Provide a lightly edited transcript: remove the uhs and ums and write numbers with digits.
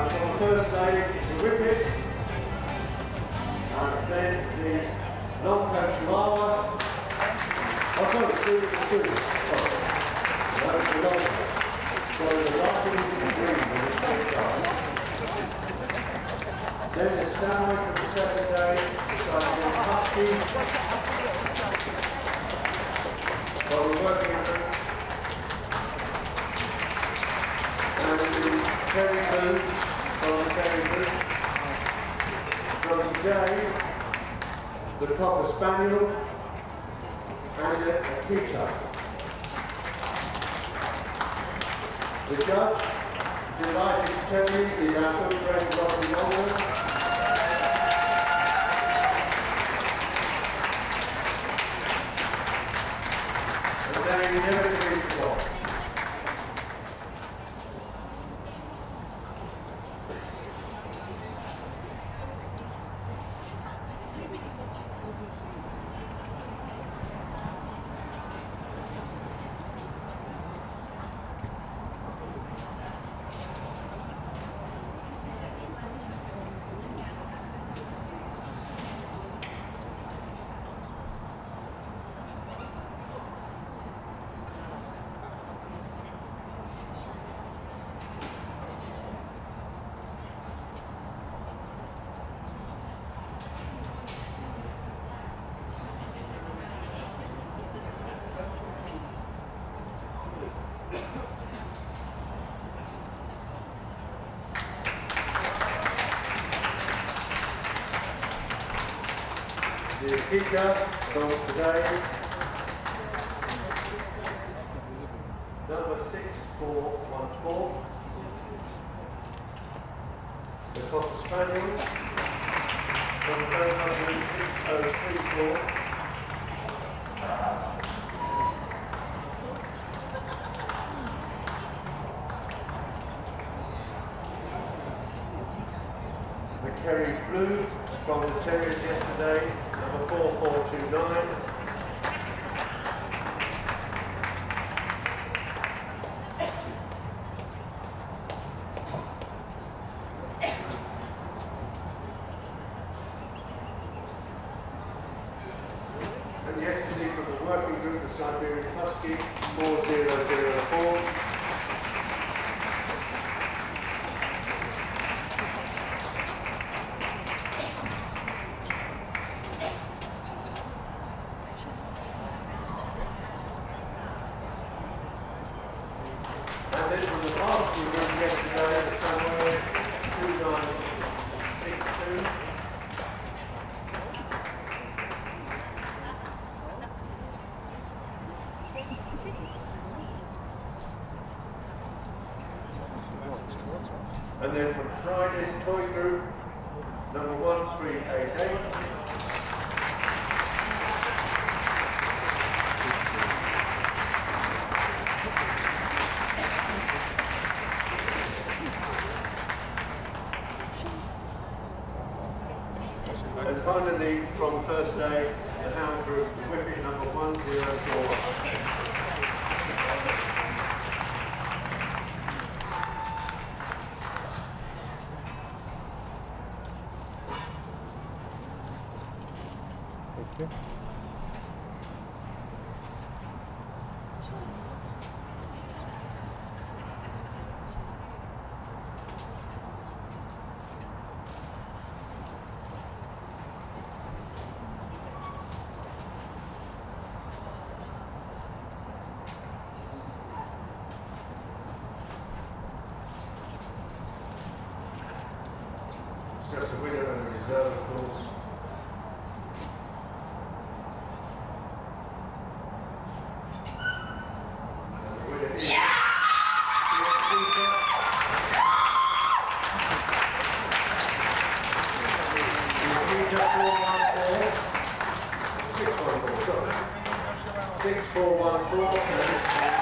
On Thursday, the Whippet, and then the Longcoat Chihuahua. Oh, sorry, two. Sorry. That was the Longcoat. So the Rodney is in the green on the same side. Then the Samoyed for the second day, decided to Husky. So we're working on it. And the Kerry boots from the Kerry boots. From today, the proper Spaniel and the Akita. The judge, delighted to tell you, is our good friend Rodney Oldham. And then you never agree to what. The Akita from today, number 6414. The Cocker Spaniel from the phone number 6034. The Kerry Blue from the Terriers yesterday, number 4429. And yesterday from the working group, the Siberian Husky, 4004. And then from the barbecue room yesterday, the Samoyed 2962. And then from Friday's toy group, number 1388. And finally, from Thursday, the Hound group, Whippet number 104. Okay. It's just a winner and a reserve, of course. Six, 4, 1, 4.